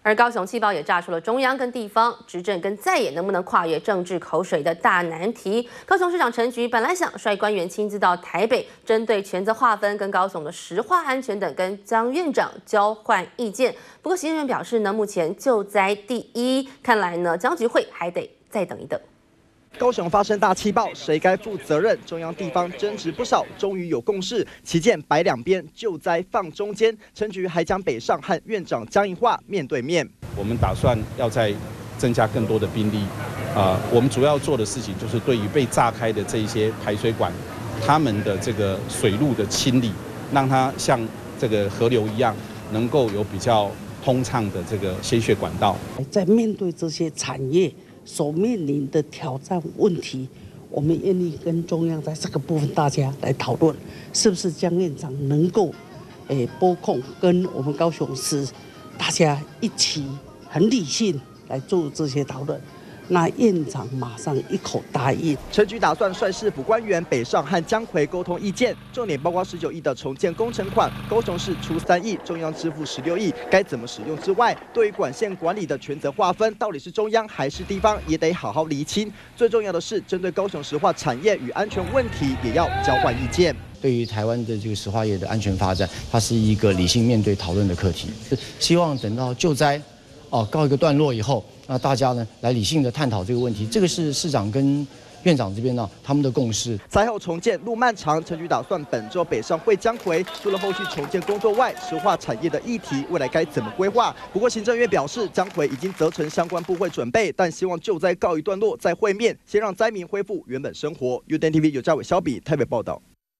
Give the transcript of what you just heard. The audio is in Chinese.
而高雄气爆也炸出了中央跟地方执政跟在野能不能跨越政治口水的大难题。高雄市长陈菊本来想率官员亲自到台北，针对权责划分跟高雄的石化安全等，跟江院长交换意见。不过行政院表示呢，目前救灾第一，看来呢江局会还得再等一等。 高雄发生大气爆，谁该负责任？中央地方争执不少，终于有共识。旗舰摆两边，救灾放中间。陈菊还将北上和院长江宜桦面对面。我们打算要再增加更多的兵力。我们主要做的事情就是对于被炸开的这一些排水管，他们的这个水路的清理，让它像这个河流一样，能够有比较通畅的这个鲜血管道。 在面对这些产业 所面临的挑战问题，我们愿意跟中央在这个部分大家来讨论，是不是江院长能够拨空跟我们高雄市大家一起很理性来做这些讨论。 那院长马上一口答应。陈菊打算率市府官员北上和江揆沟通意见，重点包括19亿的重建工程款，高雄市出3亿，中央支付16亿，该怎么使用之外，对于管线管理的权责划分，到底是中央还是地方，也得好好厘清。最重要的是，针对高雄石化产业与安全问题，也要交换意见。 对于台湾的这个石化业的安全发展，它是一个理性面对讨论的课题。希望等到救灾告一个段落以后，那大家呢来理性的探讨这个问题。这个是市长跟院长这边呢他们的共识。灾后重建路漫长，陈菊打算本周北上会江揆，除了后续重建工作外，石化产业的议题未来该怎么规划？不过行政院表示，江揆已经责成相关部会准备，但希望救灾告一段落再会面，先让灾民恢复原本生活。UDN TV 有嘉伟、肖比台北报道。